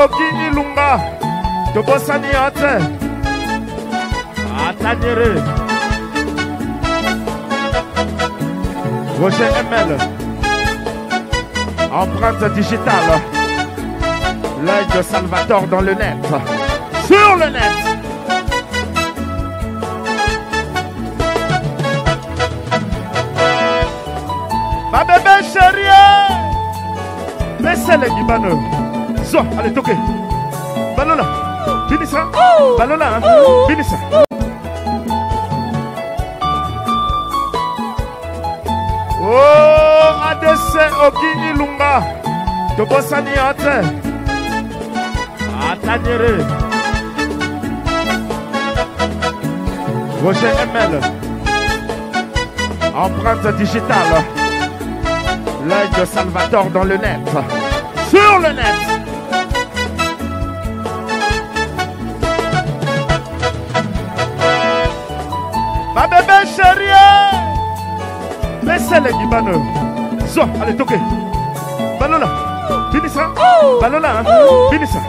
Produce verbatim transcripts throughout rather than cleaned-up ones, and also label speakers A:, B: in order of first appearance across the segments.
A: Oki Ilunga Tobosani Ate Atanyere Roger M L Empreinte digitale. L'œil de Salvatore dans le net. Sur le net. Ma bébé chérie. Laissez les Libanais. Zo, allez, toquez. Balola. Finis ça. Balola, hein. Finis ça. Oh, A D C Oki Ilunga. Tobosani Ate. Atanyere. Roger M L Empreinte digitale. L'œil de Salvatore dans le net. Sur le net. Ma bébé chérie. Laissez les Libanais. Zo, allez, toquez. Balola. Finis ça. Balola, hein. Finis ça.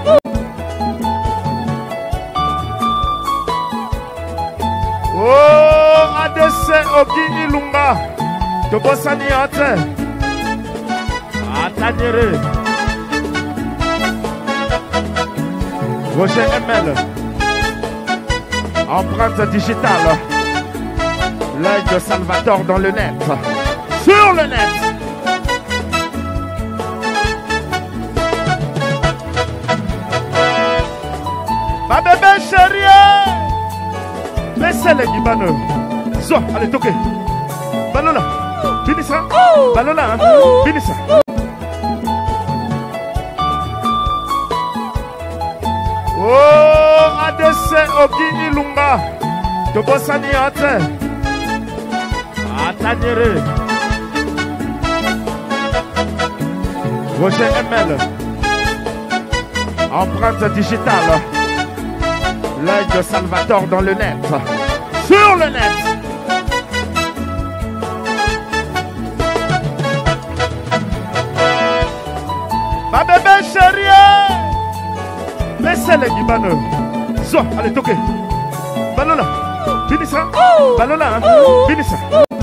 A: Oh, A D C Oki Ilunga Tobosani Ate Atanyere Roger M L Empreinte digitale. L'œil de Salvatore dans le net. Sur le net. Ma bébé chérie. Laissez les Libanais. Zo, allez, toquez. Balola. Finis ça. Balola, hein. Finis ça. Oh, A D C Oki Ilunga Tobosani Ate Atanyere Roger M L Empreinte digitale. L'œil de Salvatore dans le net. Sur le net. Ma bébé chérie. Laissez les Libanais. Zo, allez, toquez. Balola. Finis ça. Balola, hein. Finis ça.